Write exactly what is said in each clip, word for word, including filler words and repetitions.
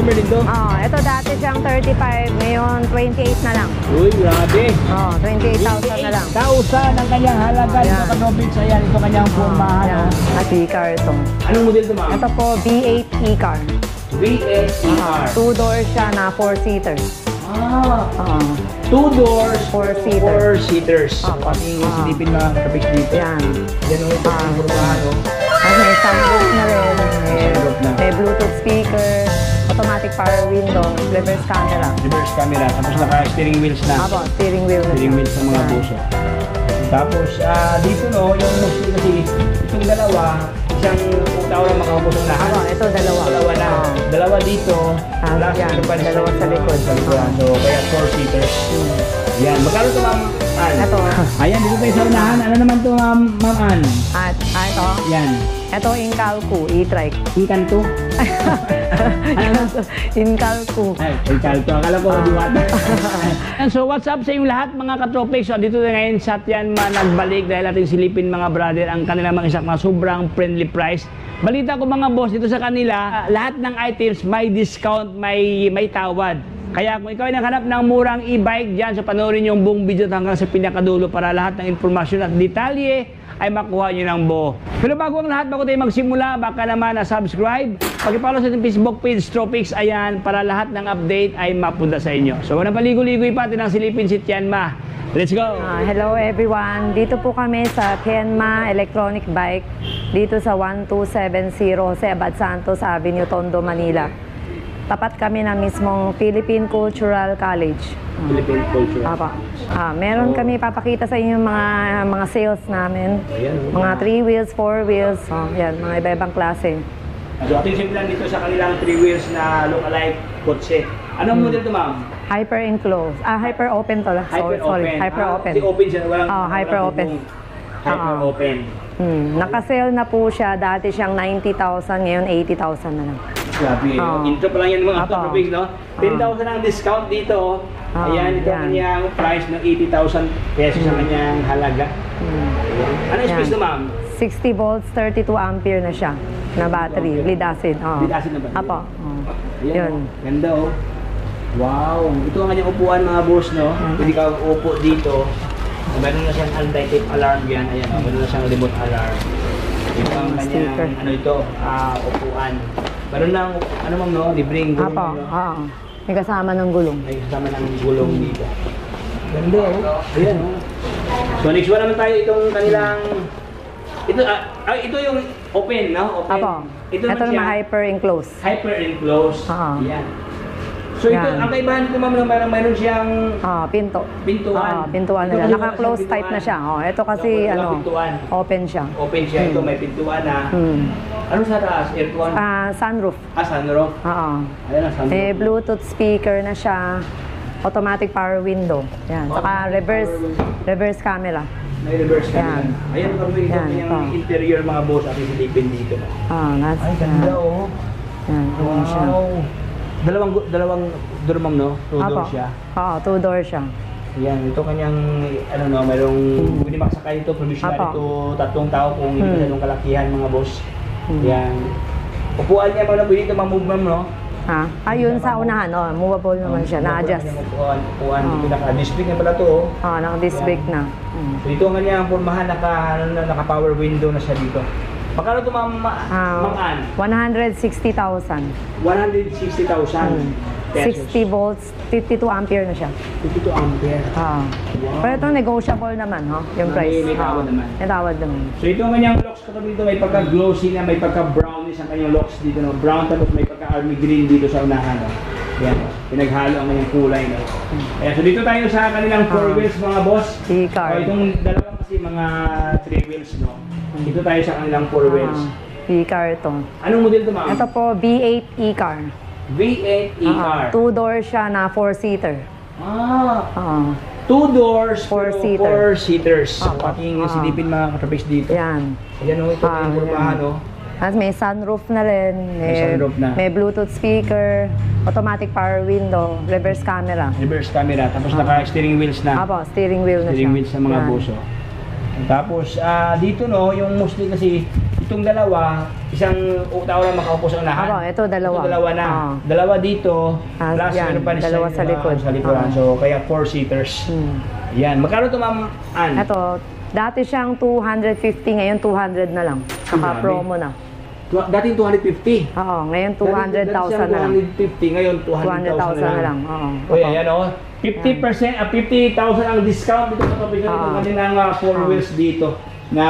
number dito? Oh, ito dati siyang thirty-five, ngayon twenty-eight na lang. Uy, grabe. Oh, twenty-eight thousand na lang. twenty-eight thousand ang kanyang halaga. Ito ka-Nobits. Ayan, ito kanyang formahan. Yan. At e-car ito. Anong model ito, ma'am? Ito po, V eight e-car. V eight e-car. Two doors siya na four-seater. Ah, Oo. two doors, Four-seater. four seaters. Ah, Pati ah. silipin mga ka-Nobits dito. Yan. Yan o, ito ang formahan. At may sunroof na rin. May, sunroof na. may Bluetooth speaker, automatic power window, reverse camera. Reverse camera. Tapos naka-steering wheels na. Apo, steering wheel na Steering siya. wheels sa mga Yan. buso. Tapos ah, dito no, yung mostly kasi itong dalawa, isang tao lang makaupo sa lahat. Apo, ito dalawa. Dalawa na. Oo. Dalawa dito. Ah, plus yan. meron pa rin Dalawa sa likod. Sa likod. Oo. So, kaya four seaters. Hmm. Yan. Magkano ito, ma'am Ann? Ito. Ayan, dito tayo sa unahan. Ano naman ito, ma'am Ma'am Ann? At, ah, ito. Yan. Ito, Incalco, e-trike. Inkanto? Ano? Incalco. Ay, Inkanto. Akala ko, diwata. So, what's up sa inyong lahat, mga katropics? So, dito na ngayon sa Tianma nagbalik dahil ating silipin, mga brother, ang kanilang mga isang mga sobrang friendly price. Balita ko, mga boss, dito sa kanila, lahat ng items may discount, may, may tawad. Kaya kung ikaw ay naghanap ng murang e-bike dyan, so panoorin yung buong video hanggang sa pinakadulo para lahat ng informasyon at detalye ay makuha nyo ng buo. Pero bago ang lahat, bago tayo magsimula, baka naman na-subscribe, pag-follow sa ating Facebook page, Tropics, ayan, para lahat ng update ay mapunta sa inyo. So, walang paligo-ligoy pa, tinang silipin si Tianma. Let's go! Uh, hello everyone, dito po kami sa Tianma Electronic Bike, dito sa one two seven zero Jose Abad Santos Avenue, Tondo, Manila. Tapat kami na mismong Philippine Cultural College. Philippine Culture. Papa. Ah, meron kami papakita sa inyo mga mga sales namin. Ayan, oh. Mga three wheels, four wheels. Oh, yan, mga iba-ibang klase. So, ating simulan dito sa kanilang three wheels na look-alike kotse. Anong Hmm. model ito, ma'am? Hyper enclosed. Ah, hyper open to. Hyper Sorry, sorry. open. Hyper ah, open. Kasi open siya. Walang, Oh, hyper walang open. bubong. Hyper Ah. open. Hmm, naka-sale na po siya. Dati siyang ninety thousand, ngayon eighty thousand na lang. Grabe. Oh. Intro pa lang yan mga Apo. Tropics, no? ten thousand ang discount dito. Oh, Ayan, ito yan. ang kanyang price ng eighty thousand pesos ang kanyang halaga. Hmm. Ayan. Ano yung space Yan. na, ma'am? sixty volts, thirty-two ampere na siya na battery, lead acid. Oh. Lead acid na battery. Apo. Oh. Ayan, Yun. oh. Ganda, oh. Wow. Ito ang kanyang upuan, mga boss, no? Pwede ka upo dito. Meron na siyang anti-tip alarm yan. Ayan, oh. Meron na siyang remote alarm. Ito ang kanyang, Sticker. ano ito, ah, upuan. Meron lang, ano ma'am, no? Libreng gulong, Apo. no? Oo. May kasama ng gulong. May kasama ng gulong dito. Ganda, oh. Ayan, oh. So, next one naman tayo itong kanilang... Ito, ah, ah, ito yung open, no? Open. Apo. Ito, Ito naman naman siya, hyper enclosed. hyper enclosed. Oo. Ayan. So, ito, Yan. ang kaibahan ko, ma'am, mayroon, mayroon siyang Ah, pinto. pintuan. Ah, pintuan Ito na kasi lang. Naka-close walang type na pintuan. siya. Oh, ito kasi Walang ano, pintuan. open siya. Open siya. Ito, may pintuan na. Hmm. Ano sa taas? Aircon? Ah, sunroof. Ah, sunroof. Oo. Ayan ang sunroof. May Bluetooth speaker na siya. Automatic power window. Yan. Saka reverse reverse camera. May reverse Yan. camera. Ayan, kami ito Yan, yung ito. interior mga boss at silipin dito. Ah, that's Ay, ganda, oh. Yan, yan siya. Wow. Dalawang, dalawang door, ma'am, no? Two Apo. door siya. Oo, two door siya. Yan, ito kanyang, ano no, mayroong, Hmm. pwede makasakay ito, provisional Apo. ito, tatlong tao kung hindi Hmm. hmm. kalakihan, mga boss. Hmm. Yan. Upuan niya, mga pwede ito ma-move, ma'am, no? Ha? Ayun sa unahan, oh, movable naman siya, na-adjust. Upuan, upuan, Oh. dito naka-disc brake na pala to, oh. Ah, naka-disc brake na. Hmm. So ito ang kanyang formahan, naka, ano, na, naka-power window na siya dito. Magkano ito, ma'am, ma- Ah, ma'am Ann? one hundred sixty thousand. one hundred sixty thousand Hmm. pesos. sixty volts, fifty-two ampere na siya. fifty-two ampere. Ah. Wow. Pero ito negotiable naman, ho? Yung May- price. may tawad Ah, naman. May tawad naman. So ito ang kanyang locks ko dito, may pagka-glossy na, may pagka-brownish ang kanyang locks dito, no? Brown tapos may pagka-army green dito sa unahan, no? Yan, no? Pinaghalo ang kanyang kulay, no? Ayan, so dito tayo sa kanilang four Ah. wheels, mga boss. E-car. So itong dalawa kasi mga three wheels, no? Dito tayo sa kanilang four wheels. Ah, e-car ito. Anong model ito, ma'am? Ito po, V eight e-car. V eight e-car. Ah, two door siya na four-seater. Ah, Ah, two doors, Four pero seater. four seaters. Ah, Paking ah. silipin mga katropics dito. yan. Ayan, oh, ito Ah, yung formahan, yan. no? At may sunroof na rin. May sunroof na. May Bluetooth speaker, automatic power window, reverse camera. Reverse camera, tapos naka-steering wheels na. Apo, steering wheel na Steering siya. wheels sa mga Yan. buso. Tapos ah, dito no, yung mostly kasi Itong dalawa, isang tao lang makaupo sa unahan. Aba, ito dalawa. Ito dalawa na. Oo. Dalawa dito, Ah, plus yan, meron pa rin dalawa sa likod. Sa likuran. Oo. So, kaya four seaters. Hmm. Yan. Magkano ito, Ma'am Ann? Ito, dati siyang two hundred fifty, ngayon two hundred na lang. Saka Grabe. promo na. Tu- Dating two hundred fifty. Oo, ngayon two hundred thousand na lang. two hundred fifty, ngayon two two hundred hundred thousand thousand na na lang. lang. Oo. O yan, yan o. fifty percent, ah, fifty thousand ang discount dito sa kapitol. Ito Ah. kanilang uh, four Ah. wheels dito na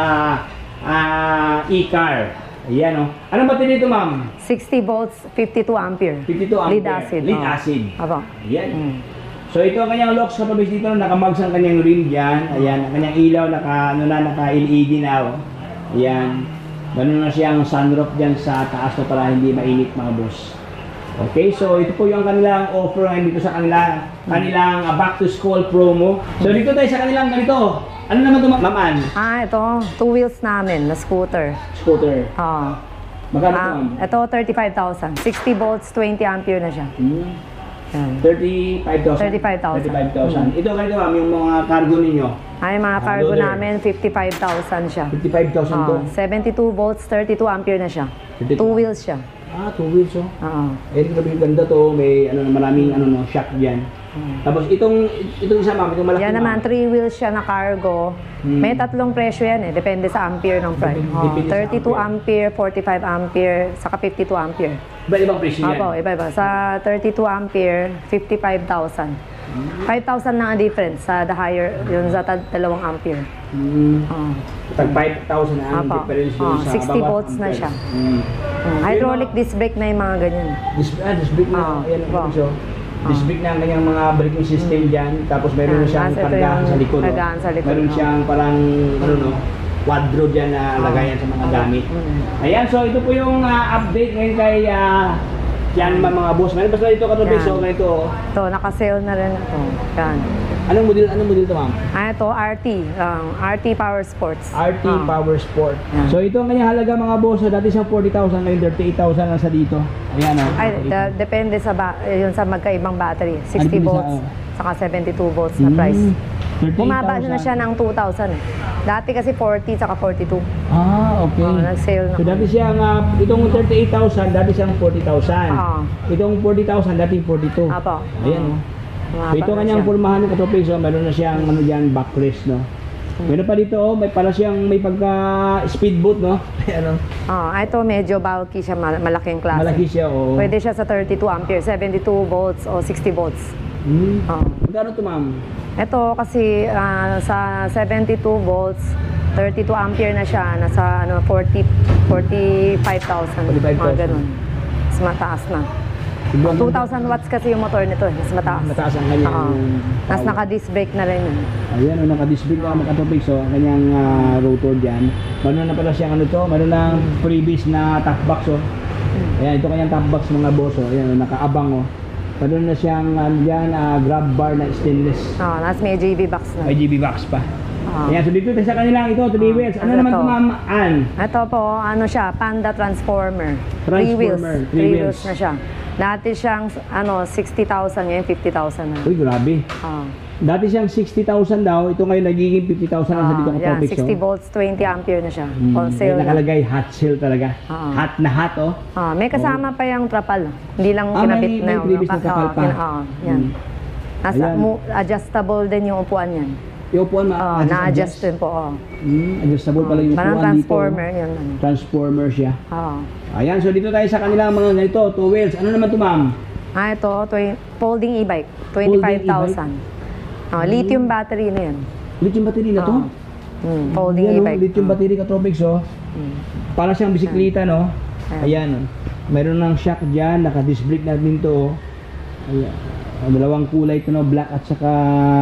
ah, e-car. Ayan o. Anong battery dito, ma'am? sixty volts, fifty-two ampere. fifty-two ampere. Lead acid. Lead oo. acid. Aba. Ayan. Mm. So ito ang kanyang locks kapabis dito, nakamags ang kanyang rim dyan. Ayan, ang kanyang ilaw, naka, ano na, naka-L E D na o. Ayan. Ganun na siyang sunroof dyan sa taas na para hindi mainit mga boss. Okay, so ito po yung kanilang offer ngayon dito sa kanila, kanilang uh, back to school promo. So dito tayo sa kanilang ganito. Ano naman ito, Ma'am Ann? Ah, ito, two wheels namin, na scooter. Scooter. Oo. Magkano ito, Ah, Ma'am? ito, thirty-five thousand. sixty volts, twenty ampere na siya. Hmm. Yan. thirty-five thousand. thirty-five thousand. thirty-five thousand. Ito ganito, Ma'am, yung mga cargo ninyo. Ay, mga Ah, cargo loader. namin, fifty-five thousand siya. fifty-five thousand to. Oo, seventy-two volts, thirty-two ampere na siya. thirty-two. Two wheels siya. Ah, two wheels oh. Oo. Eh, grabe yung ganda to. May ano, maraming ano, no, shock dyan. Tapos itong, itong isa, Ma'am, itong malaki, Yan naman, Ma'am. three wheels siya na cargo. Hmm. May tatlong presyo yan eh. Depende sa ampere ng price. Depende- Oh, depende sa thirty-two ampere, forty-five ampere, saka fifty-two ampere. Iba-ibang presyo yan. Opo, iba-iba. Sa thirty-two ampere, fifty-five thousand. five thousand na ang difference sa the higher, yun sa ta- dalawang ampere. Hmm. Oh. Tag five thousand ang Apo. difference yun Oh, sa sixty bawat volts na amperes. siya. Hmm. Hmm. Hydraulic disc brake na yung mga ganyan. Disc, ah, disc brake na. Ah, Ayan ang wow. presyo. Disc brake na ang kanyang mga braking system dyan. Tapos meron na Yan, siyang tapos ito kargahan yung sa likod. no? kargahan sa likod, Meron no? siyang parang, ano no, quadro dyan na lagayan sa mga gamit. Mm. Ayan, so ito po yung ah, update ngayon kay ah, yan mga boss. Meron basta dito katabi, Yan. so ganito. oh. Ito, naka-sale na rin ito. Yan. Anong model, anong model ito, ma'am? Ah, ito, R T. Um, R T Power Sports. R T Ah. Power Sport. Yan. So ito ang kanyang halaga mga boss. So, dati siyang forty thousand, ngayon thirty-eight thousand lang sa dito. Ayan oh. Ay, da- depende sa ba- yun sa magkaibang battery. sixty depende sa- volts, saka seventy-two volts na Hmm, price. thirty-eight Bumaba thousand. na siya ng two thousand. Dati kasi forty, saka forty-two. Ah, okay. Oh, nag-sale na. So dati siyang, ah, itong thirty-eight thousand, dati siyang forty thousand. Oo. Itong forty thousand, dati forty-two. Apo. Ayan oh. Bumaba So ito na kanyang siya. purmahan ng katopig. So meron na siyang ano dyan, backrest, no? Meron pa dito, oh, may pala siyang may pagka speedboat, no? ano? Oh, ito medyo bulky siya, mal- malaking klase. Malaki siya, oh. Pwede siya sa thirty-two ampere, seventy-two volts o sixty volts. Hmm. Oh. Magkano to, ma'am? Ito kasi ah, sa seventy-two volts, thirty-two ampere na siya, nasa ano forty, forty-five thousand. forty-five thousand. Mga ganun. Mas mataas na. Tignan mo. two thousand watts kasi yung motor nito, eh, mas mataas. Mataas ang kanyang Oo. Tapos power. naka-disc brake na rin yun. Ayan, oh, naka-disc brake na mga katopig. So ang kanyang ah, rotor dyan. Meron na pala siyang ano to, meron ng freebies na top box, oh. Ayan, ito kanyang top box mga boss, oh. Ayan, oh, nakaabang, oh. Meron na siyang ano dyan, ah, grab bar na stainless. Oh, tapos may J B box na. May G B box pa. Oo. Ayan, so dito tayo sa kanilang ito, three Ah, wheels. Ano ano naman to? ito, Ma'am Ann? Ito po, ano siya, Panda Transformer. Three wheels. Transformer, three Three wheels. wheels na siya. Dati siyang ano, sixty thousand, ngayon fifty thousand na. Uy, grabe. Oh. Dati siyang sixty thousand daw, ito ngayon nagiging fifty thousand lang sa dito Ah, ka yan, topics. sixty volts, twenty ampere na siya. Hmm, On may sale na. nakalagay hot sale talaga. Oo. Hot na hot, oh. Ah, may kasama pa yung trapal. Hindi lang Ah, kinabit may- na may yung previous na ah, trapal pa. kin- ah, yan. Hmm. Nasa, Ayan. mo, adjustable din yung upuan yan. Yung upuan, ma- Ah, na-adjust din po. Oh. Hmm, adjustable pala yung Parang upuan dito. transformer yun. Ano. Transformer siya. Ah. Ayan, so dito tayo sa kanilang mga ganito, two wheels. Ano naman ito, ma'am? Ah, ito, twen- folding e-bike, twenty-five thousand. Ah, lithium battery na yan. Lithium battery na to? Ah. Hmm, folding Ayan, oh, e-bike. lithium battery ka tropics, oh. Hmm. Para siyang bisikleta, no? Ayan. Ayan, oh. Mayroon ng shock dyan, naka-disc brake na din to, oh. Ayan. Oh, dalawang kulay ito, no? Black at saka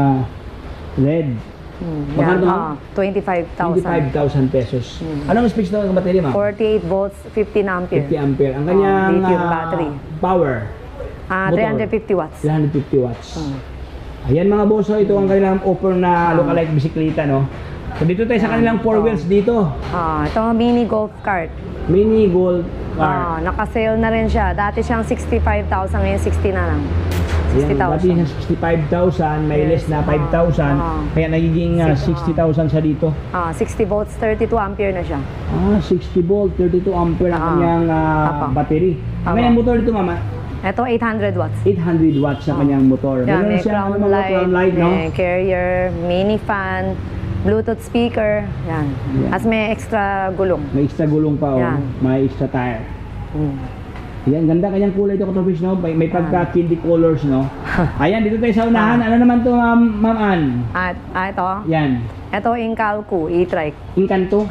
red. Hmm, Magkano yan, to, ah, twenty-five twenty-five thousand. thousand pesos. Hmm. Anong specs daw ng battery, ma'am? forty-eight volts, fifteen ampere. fifty ampere. Ang Oh, kanyang lithium ah, battery. power, Ah, motor. three hundred fifty watts. three hundred fifty watts. Hmm. Ayan mga boss, oh, ito ang kanilang offer na lookalike bisikleta, no? So dito tayo sa kanilang four Oh. wheels dito. Ah, ito mini golf cart. Mini gold car. Ah, naka-sale na rin siya. Dati siyang sixty-five thousand, ngayon sixty na lang. sixty Dati thousand. sa sixty-five thousand, may Yes. less na five thousand, Ah, ah. kaya nagiging uh, Six- sixty thousand siya dito. Ah, sixty volts, thirty-two ampere na siya. Ah, sixty volt, thirty-two ampere ang Ah. kanyang ah, Apa. battery. Ang Apa. kanyang motor dito, mama, Ito, eight hundred watts. eight hundred watts ang kanyang motor. Yan, Meron may siyang crown ano, mga light, crown light, no? may carrier, mini fan, Bluetooth speaker. Yan. Yan. As may extra gulong. May extra gulong pa, oh. Yan. May extra tire. Hmm. Yan, ganda kanyang kulay ito, Katropix, no? May, may pagka-candy colors, no? Ayan, dito tayo sa unahan. Ano naman to, ma'am, ma'am Ann? At, ah, ito. Yan. Ito, Incalco e-trike. Inkanto?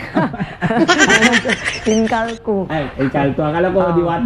Incalco. Ay, Inkanto. Akala ko, Ah. diwata.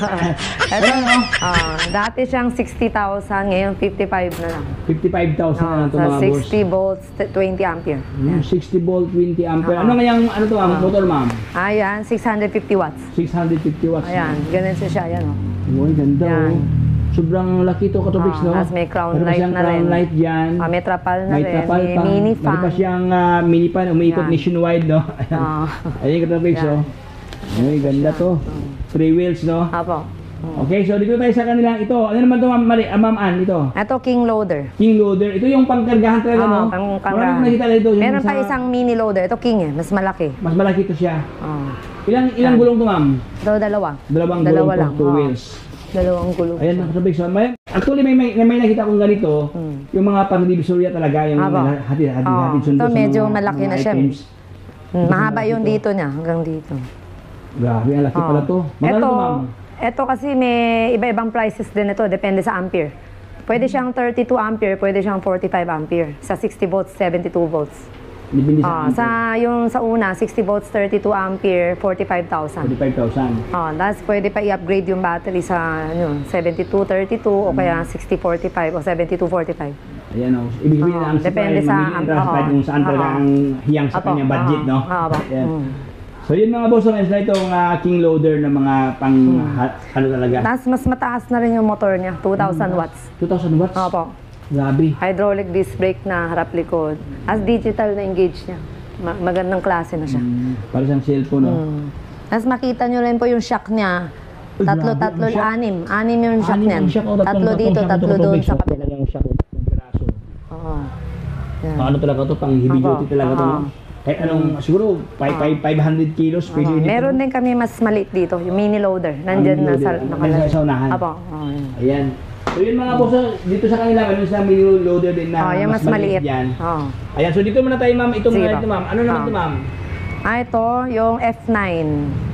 Ito, ah, dati siyang sixty thousand, ngayon fifty-five na lang. fifty-five thousand na Ah, lang ito, sa mga boss. sixty volts, twenty ampere. Hmm, sixty volt, twenty ampere. Ah. Ano ngayang, ano to, ma'am? Motor, ma'am? Ayan, six hundred fifty watts. six hundred fifty watts. Ayan, ganun siya siya. Ayan, oh. Uy, ganda, Yan. oh. Sobrang laki to, Katropix, Ah, no? tas may crown Meron pa light siyang na crown rin. light dyan. Ah, may trapal na May rin, trapal may pa. mini Meron pa fan. siyang ah, mini fan, umiikot Yan. nationwide, no? Ayan. Ah. Ayun, Katropix, Yan. oh. Uy, ganda to. Three wheels, no? Apo. Okay, so dito tayo sa kanilang ito. Ano naman to, ma'am, Mari, ah, ma'am Ann, ito? Ito, king loader. King loader. Ito yung pangkargahan talaga, no? Ah, pang Marami kargahan. ko nakita dito. yung Meron pa sa- isang mini loader. Ito, king eh. Mas malaki. Mas malaki to siya. Ah. Ilang ilang Yan. gulong to, ma'am? Ito, dalawa. Dalawang Dalawa gulong lang. to, two Oo. wheels. Dalawang gulong. Ayan, mga Katropix. So, may, actually, may, may, may nakita kong ganito. Hmm. Yung mga pang-divisoria talaga. Yung Aba. hati, hati, Oo. hati, sundo Ito, sa medyo mga, malaki mga na siya. items. Hmm, mahaba Ito, yung ito. dito niya. Hanggang dito. Grabe, ang laki pala to. Magkano Ito, to, ma'am? ito kasi may iba-ibang prices din ito. Depende sa ampere. Pwede siyang thirty-two ampere, pwede siyang forty-five ampere. Sa sixty volts, seventy-two volts. Depende Ah, sa sa yung sa una, sixty volts, thirty-two ampere, forty-five thousand. forty-five thousand. Ah, tapos pwede pa i-upgrade yung battery sa ano, seventy-two thirty-two o kaya sixty forty-five o seventy-two forty-five. Ayan o. Ibig sabihin Oo, na ang depende supply, sa- mamili ang trust oo. kahit kung saan talaga Oo. ang hiyang sa Apo, kanyang budget, oo. no? Oo, apo. Ayan. Mm. So yun mga boss, na itong ah, king loader na mga pang, Hmm. ha- ano talaga? Tapos mas mataas na rin yung motor niya, two thousand watts. two thousand watts? Opo. Grabe. Hydraulic disc brake na harap likod. As digital na engage niya. Ma- magandang klase na siya. Mm, para siyang cellphone, no? Mm. Tapos makita nyo rin po yung shock niya. Uy, Tatlo, grabe, tatlo, ang shock. anim. Anim yung shock Anim niyan. ang shock, oh, tatlong- Tatlo tatlong dito, shock tatlo ito, doon Katropix, sa oh. kabila. Talagang shock, oh, tatlong piraso. Oo. Yan. Ah, ano talaga to, pang heavy Apo, duty talaga to, no? oo. Kahit anong, siguro, five hundred kilos, pwede Oo. yun. Meron din kami mas maliit dito, yung mini loader. Nandyan mini na sa loader. nakalagay. Nasa unahan. Apo. Oo, yun. Ayan. So yun mga boss, oh, dito sa kanila, meron silang mini loader din na Oo, yung mas maliit. yan. Oo. Ayan, so dito muna tayo, ma'am. Itong Sige mga po. ito, ma'am. Ano naman Ah. ito, ma'am? Ah, ito, yung F nine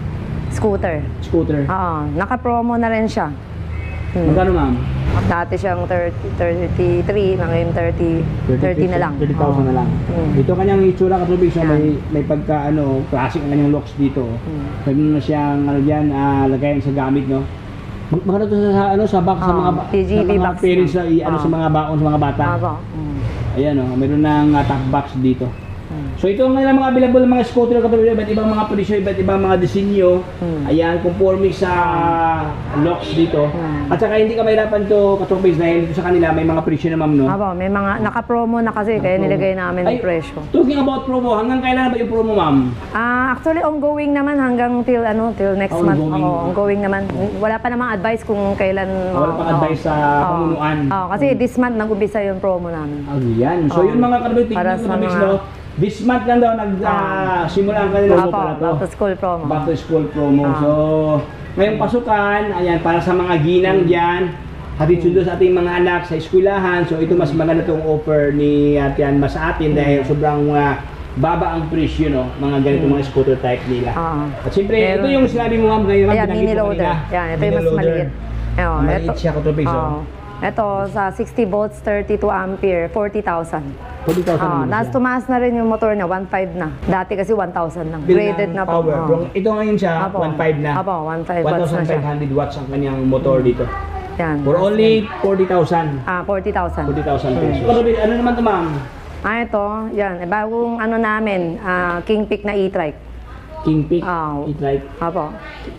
scooter. Scooter. Oo, naka-promo na rin siya. Hmm. Magkano, ma'am? Dati siyang thirty, thirty-three, ngayon thirty, thirty na lang. thirty thousand na Oo. lang. Mm. Ito kanyang itsura, Katropix, so Yan. may, may pagka, ano, classic ang kanyang locks dito. Mm. Pwede mo na siyang, ano dyan, ah, lagayan sa gamit, no? Mag- Magkano to sa, ano, sa box, sa Oo, mga, ba- P G B sa mga box parents, na. sa, i- ano, Oo. sa mga baon, sa mga bata. Apo. Mm. Ayan, oh, meron ng uh, top box dito. Mm. So ito ang mga available ng mga scooter, Katropix, iba't ibang mga presyo, iba't ibang mga disenyo. Mm. Ayan, conforming sa locks dito. Mm. At saka hindi ka mahirapan to, Katropix, dahil dito sa kanila may mga presyo na, ma'am, no? Apo, may mga naka-promo na kasi, kaya nilagay namin Ay, yung presyo. Talking about promo, hanggang kailan ba yung promo, ma'am? Ah, actually ongoing naman hanggang till ano, till next Ah, month. ongoing. Oo, ongoing naman. Wala pa namang advice kung kailan. Ah, wala pang oo. advice sa Oo. pamunuan. Oo, kasi this month nag-umpisa yung promo namin. Ah, yan. So Oo. yun mga Katropix, Para tingnan sa ko, Katropix, mga- no? This month lang daw nag-simula ang kanilang Apo, pala to. back to school promo. Back to school promo. Ah. So, ngayong pasukan, ayan, para sa mga ginang dyan, hatid sundo sa ating mga anak sa eskwelahan. So, ito mas maganda itong offer ni Ate Anma sa atin dahil sobrang uh, baba ang presyo, no? Mga ganito mga scooter type nila. Oo. At siyempre, Meron. ito yung sinabi mo, ma'am, ngayon, Ayan, binanggit mini mo loader. kanina. Yan, ito Mini yung mas loader. maliit. Ayun, Maliit siya, Katropix, oh. Oo. Ito, sa sixty volts, thirty-two ampere, forty thousand. forty thousand Ah, naman tapos siya. tumaas na rin yung motor niya, one five na. Dati kasi one thousand lang. Bill Graded ng na po. power. Oo. Pero ito ngayon siya, Apo. one point five na. Apo, one point five watts na siya. one thousand five hundred watts ang kanyang motor dito. Yan. For only forty thousand. Ah, forty thousand. forty thousand pesos. Katropix, ano naman ito, ma'am? Ah, ito, yan. Eh, bagong ano namin, ah, Kingpick na e-trike. King Peak, Ah. e-trike. Apo.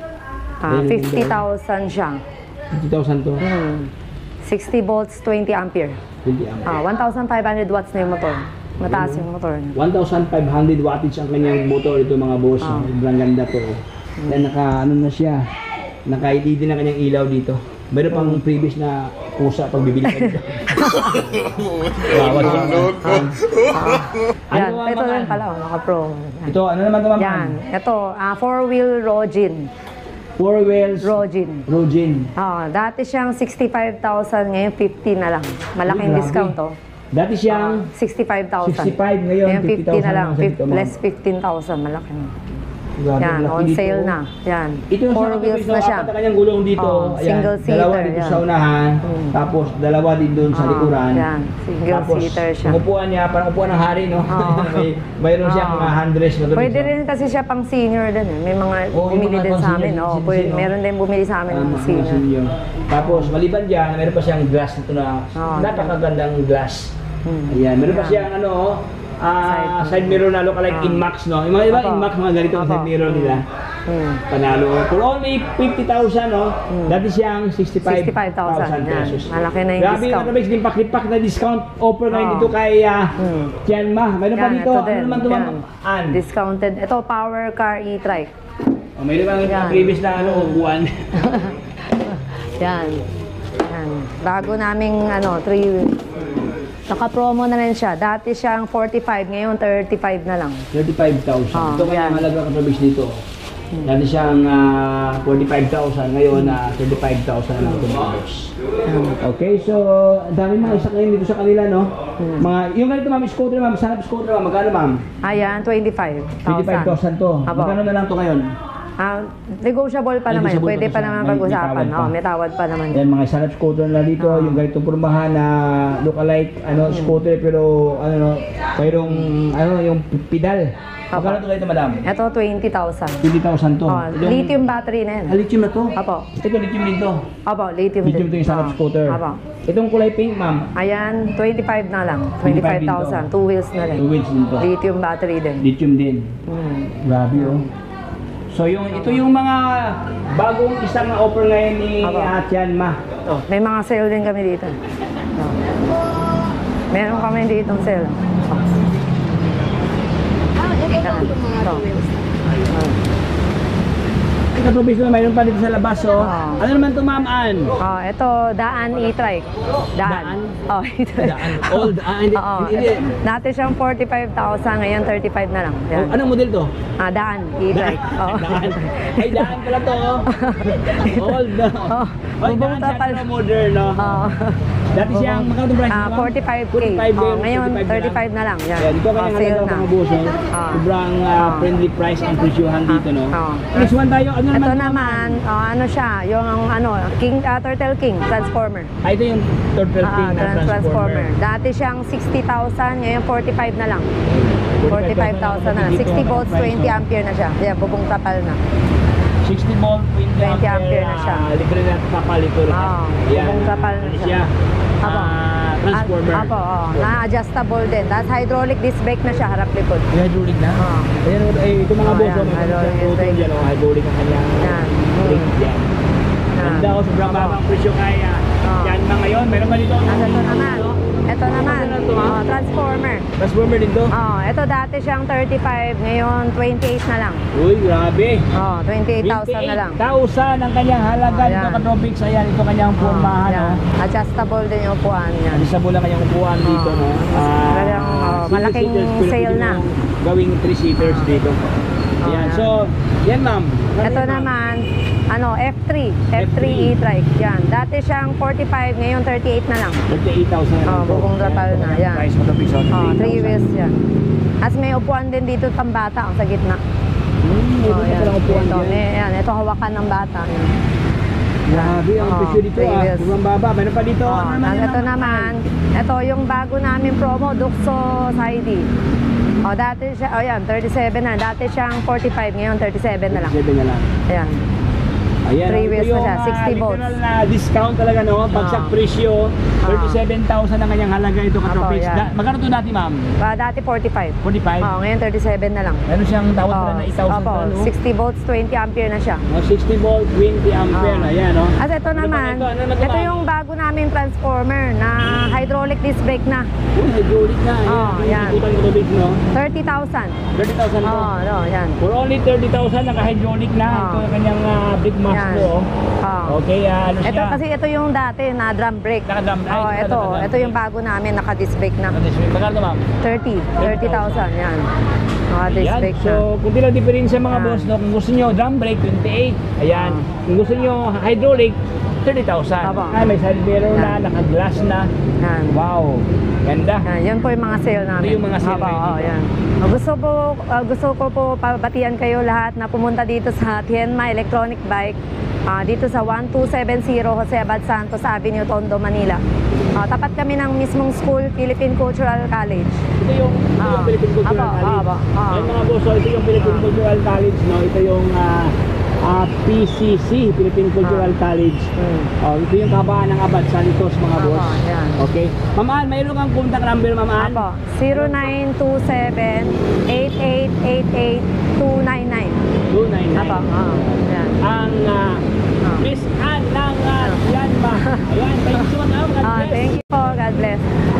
Ayun, Ah, fifty thousand siya. fifty thousand to. Hmm. sixty volts, twenty ampere. twenty ampere. Ah, one thousand five hundred watts na yung motor. Mataas yung motor niya. one thousand five hundred wattage ang kanyang motor ito mga boss. Ah. Sobrang ganda to. Then naka ano na siya. Naka-L E D na kanyang ilaw dito. Meron pang previous na pusa pag bibili ka dito. Bawat siya. Yan, Ano ang ito mga- lang pala, oh, naka-promo. Yan. Ito, ano naman ito ma'am? Yan, ito, ah, four-wheel Rogin. Four wheels. Rogin. Rogin. Ah, dati siyang sixty-five thousand, ngayon fifty na lang. Malaking Uy, grabe. discount to. Dati siyang sixty-five thousand. sixty-five, ngayon fifty na lang, fifty thousand fif- na sa dito, less fifteen thousand, malaki na. Grabe, Yan, laki on dito, sale oh. na. Yan, Ito yung four sa wheels kapatid, na siya. apat na kanyang gulong dito. Oh, Ayan, single dalawa seater, dito yan. sa unahan, Mm. tapos dalawa din doon sa Ah, likuran. yan, single tapos, seater siya. upuan niya, parang upuan ng hari, no? Oh. May, mayroon siyang Oh. mga handrest na doon. Pwede rin kasi siya pang senior din eh. May mga Oo, yung bumili mga din pang sa amin. senior, Oh, senior, pwede, senior. meron din bumili sa amin ng senior. Tapos, maliban dyan, meron pa siyang glass nito na Oh, napakagandang glass. Hmm. Ayan, meron pa Yan. siyang ano, ah, Side side mirror na look like Ah. Inmax, no? Yung mga iba, Opo. Inmax, mga ganito ang Opo. side mirror nila. Hmm. Panalo. For only fifty thousand, no? Dati siyang sixty-five thousand Hmm. yan. pesos. Malaki na yung Grabe, discount. ano ba yung pakipak na discount offer ngayon Oo. dito kay uh, Hmm. Tianma. Mayroon pa Yan, dito, ito ano din. naman ito, Yan. ma'am? An. Discounted. Ito, power car e-trike. Oh, mayroon pa Yan. yung previous na ano, upuan. Yan. Yan. Bago naming ano, three naka-promo na rin siya. Dati siyang forty-five, ngayon thirty-five na lang. thirty-five thousand. Oh, Ito kanyang yan. halaga katrabis dito. Dati siyang ah, forty-five thousand, ngayon na thirty-five thousand na lang tumabos. Okay, so ang dami mga isa ngayon dito sa kanila, no? Mga, yung ganito ma'am, scooter ma'am, sanap scooter ma'am, magkano ma'am? Ayan, twenty-five thousand. twenty-five thousand to. Apo. Magkano na lang to ngayon? Ah, negotiable pa Ay, naman. negotiable Pwede pa pa siya. naman May- may pag-usapan. tawad pa. Oh, may tawad pa naman. Yan, mga sanap scooter na dito, Ah. yung ganitong kurmahan na look-alike ano, scooter pero ano no, mayroong ano yung pedal. Magkano to ganito madam? Ito, twenty thousand. twenty thousand to. Oh, Yung- lithium battery na yan. Ah, lithium na to? Apo. Ito lithium din to. Apo, lithium Lithium din. to yung sanap Oh, scooter. Apo. Itong kulay pink ma'am, Ayan, twenty-five na lang. twenty-five twenty-five din thousand. to. Two wheels na rin. two wheels din to. Lithium battery din. Lithium din. Hmm. Grabe oh. So yung ito yung mga bagong isang offer ngayon ni Apo. uh, Tianma. Oh, may mga sale din kami dito. Oh. Meron kami dito ng sale. Oh. Yan. Ito. Oh. Ay, katrobis na mayroon pa dito sa labas oh. Ah. Ano naman to ma'am Ann? Oh, ito, daan e-trike. Daan? Daan. Oh, e-trike. Daan. Old, ah, hindi- Oo. hindi- ito. Dati siyang forty-five thousand, ngayon thirty-five na lang. Yan. Oh, anong model to? Ah, daan e-trike. Oh. Daan. Ay, daan pala to. oh. Old. No? Oh, Ay, bubong daan siya tapal. pero modern, no? Oh. Dati siyang, magkano price Ah, ito, ma'am? forty-five K. forty-five Oh, ngayon forty-five na lang. thirty-five na lang. Yan. Ayan, dito Oh, kanyang sale halaga na. mga buso. Ah. Sobrang ah, Ah. friendly price ang presyohan dito, no? Ah. Next one tayo, ano Ito naman? naman, oh, ano siya, yung ano, King, ah, Turtle King, Transformer. Ah, ito yung Turtle Ah, King na trans- transformer. Dati siyang sixty thousand, ngayon forty-five na lang. forty-five thousand na. Dito, sixty ang volts, price, twenty no? ampere na siya. Yan, bubong tapal na. sixty volt, twenty, twenty ampere na siya. ah, libre na kapal ito. Ah, bubong kapal na Ano siya. Apo. Ah, transformer. Ah, Apo, oh, na-adjustable din. Tapos hydraulic disc brake na siya, harap likod. Yung hydraulic na? Ah. Ayan, ay, ito mga Ah, boss, yan, oh, may hydraulic mga brake. yan, oh, hydraulic ang kanyang Yan. brake Mm. yan. Yan. Ganda ko, sobrang Apo. babang presyo kaya. Ah. Yan na ngayon, meron ba dito? Ano ito naman? Ito naman, Ano to, ha? oh, transformer. Transformer din to? Oh, ito dati siyang thirty-five, ngayon twenty-eight na lang. Uy, grabe. Oh, twenty-eight thousand na lang. twenty-eight thousand ang kanyang halaga Oh, dito yan. katropics. Ayan, ito kanyang Oh, formahan. yan. Oh. Adjustable din yung upuan niya. Ano sa mula kanyang upuan dito, no? Ah, Talagang, oh, single malaking seaters, pero sale pwede na. mo Gawing three seaters dito. Ayan, yan. so, yan ma'am. Ano Ito yan, ma'am? naman, ano, F three. F F three three. e-trike. Yan. Dati siyang forty-five, ngayon thirty-eight na lang. thirty-eight thousand. Oh, bubong rapal na, yan. Price mo katropics. oh, Oh, three thirty-eight thousand. wheels yan. As may upuan din dito pang bata, oh, sa gitna. Hmm, mayroon Oh, na yan. palang upuan Ito, dyan. may, yan. Ito hawakan ng bata. Yan. Grabe, ang Oh, presyo dito three ah. wheels. Sobrang baba. Meron pa dito. Oh, Ano naman yan, ito ma'am? naman, ito yung bago namin promo, Duxo Heidi. Oh, dati siya, oh yan, thirty-seven na. Dati siyang forty-five, ngayon thirty-seven na lang. thirty-seven na lang. Ayan. Ayan, Three ito wheels na yung, siya, ah, sixty volts. literal na discount talaga, no? Bagsak Ah. presyo, thirty-seven thousand ang kanyang halaga ito, katropics. yan. Da- magkano to dati, ma'am? Ah, dati forty-five. forty-five? Oh, ngayon thirty-seven na lang. Meron siyang tawad pala na Oh, eight thousand opo, pa, no? sixty volts, twenty ampere na siya. Oh, sixty volt, twenty ampere Oh. na, yan, no? At ito Ano pa naman, ito? Ano naman ito, ito ma'am? yung bago naming transformer na hydraulic disc brake na. Uy, hydraulic na. Ayan, Oh, yung yan. ikutan ko tubig, no? thirty thousand. thirty thousand to. Oh, no, yan. For only thirty thousand, naka-hydraulic na. Ah. Ito ang kanyang uh, brake master Yan. no? Oh. Okay, ah, ano siya? Ito kasi ito yung dati na drum brake. Naka-drum brake? Oh, Ito, ito, naka-drum ito yung bago namin, naka-disc brake na. Magkano to, ma'am? thirty, thirty thousand, yan. Naka-disc Ayan, brake na. so kung tila diferensya mga Yan. boss, no, kung gusto nyo drum brake, twenty-eight. Ayan, Ah. kung gusto nyo hydraulic, thirty thousand. Aba. Ay, may side mirror na, Yan. naka-glass na. Yan. Wow, ganda. Yan, yun po yung mga sale namin. Ito yung mga sale Aba, ngayon oh, dito. yan. Ah, gusto po ah, gusto ko po pabatian kayo lahat na pumunta dito sa Tienma Electronic Bike ah, dito sa one two seven zero Jose Abad Santos Avenue, Tondo, Manila. Ah, tapat kami ng mismong school, Philippine Cultural College. Ito yung, ito yung Ah. Philippine Cultural Aba, College. aba, ah. Ayun mga boss, so ito yung Philippine Ah. Cultural College, no? Ito yung ah, ah, P C C, Philippine Cultural Ah. College. Hmm. Oh, ito yung kabaan ng Abad Santos, mga Aba, boss. yan. Okay. Ma'am Ann, mayroon kang contact number, Ma'am Ann? Apo, zero nine two seven, eight eight eight eight, two nine nine. two nine nine. Apo, ah, yan. Ang ah, Ah. Miss Ann ng uh, Tianma. Ayan, thank you so much. ma'am. God Ah, bless. thank you po. God bless.